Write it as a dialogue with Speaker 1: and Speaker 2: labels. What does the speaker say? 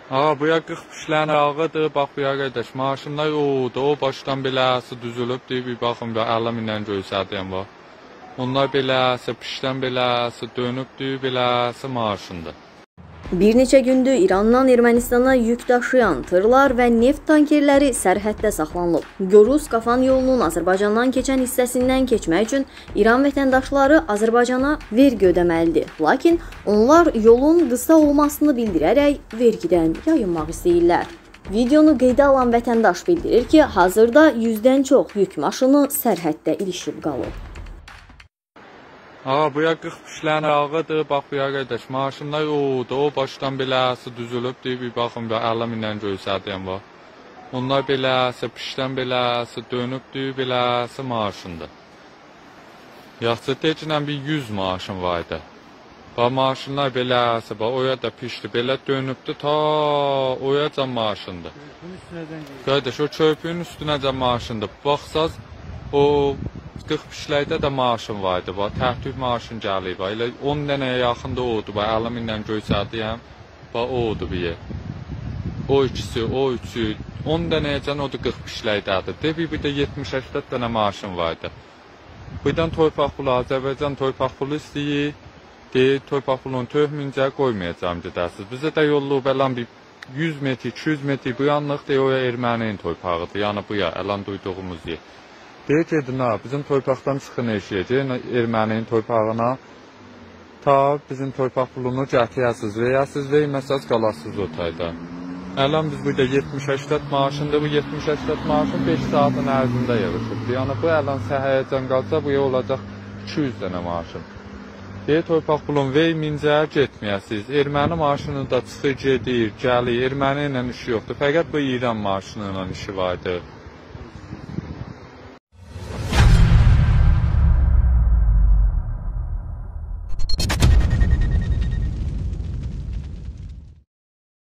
Speaker 1: Bu ya 45'lərin ağıdır, bax bu ya qardaş, maşınlar o başdan beləsi düzülübdür, bir baxın, bir əlim ilə göysədiyəm var. Onlar beləsi, pişdən beləsi, dönübdür, beləsi maşındır.
Speaker 2: Bir neçə gündür İrandan Ermənistana yük daşıyan tırlar və neft tankerləri sərhəddə saxlanılıb. Goruz-Qafan yolunun Azərbaycandan keçən hissəsindən keçmək üçün İran vətəndaşları Azərbaycana vergi ödəməlidir. Lakin onlar yolun qısa olmasını bildirərək vergidən yayınmaq istəyirlər. Videonu qeydə alan vətəndaş bildirir ki, hazırda 100-dən çox yük maşını sərhəddə ilişib qalıb.
Speaker 1: Bu ya 45'lərin ağıdır, bax bu ya qardaş, maşınlar o başdan beləsi düzülübdür, bir baxın, bir əlim ilə göysədiyəm var. Onlar beləsi, pişdən beləsi, dönübdür, beləsi maşındır. Yaxşı deyəcəklə bir 100 maşın var idi. Bax maşınlar beləsi, bax oya da pişdi, belə dönübdür, ta oyacan maşındır. Qardaş, o çöpün üstünəcən maşındır. Baxsaz, o 45'lərdə də maşın var idi, tərtib maşın gəlib, elə 10 dənəyə yaxında oldu, əlim ilə göysədiyəm, oldu bir yer. O ikisi, o üçü, 10 dənəyəcən o da 45'lərdədir. Bir də 70-80 dənə maşın var idi. Buradan torpaq pulu, Azərbaycan torpaq pulu istəyir, deyir, torpaq pulunu töhmüncə qoymayacam gedəsiz. Bizə də yolluq bələn bir 100 metr, 200 metr bu yanlıq deyir, o erməninin torpağıdır, yəni bu ya, ələn duyduğumuz yer. Deyir ki, bizim torpaqdan çıxın eşiyəcək, erməninin torpağına, ta bizim torpaq pulunu gətirəsiz, verəsiz, verməsəz qalasız otayda. Ələn biz burada 70-80 maaşındır, bu 70-80 maaşın 5 saatın ərzində yığışıbdır. Yəni bu ələn səhərəcən qalsa, bu olacaq 200 dənə maaşın. Deyir, torpaq pulunu verməyincə getməyəsiz. Erməni maaşını da çıxır, gedir, gəlir, erməni ilə işi yoxdur. Fəqət bu İran maaşını ilə işi vardır.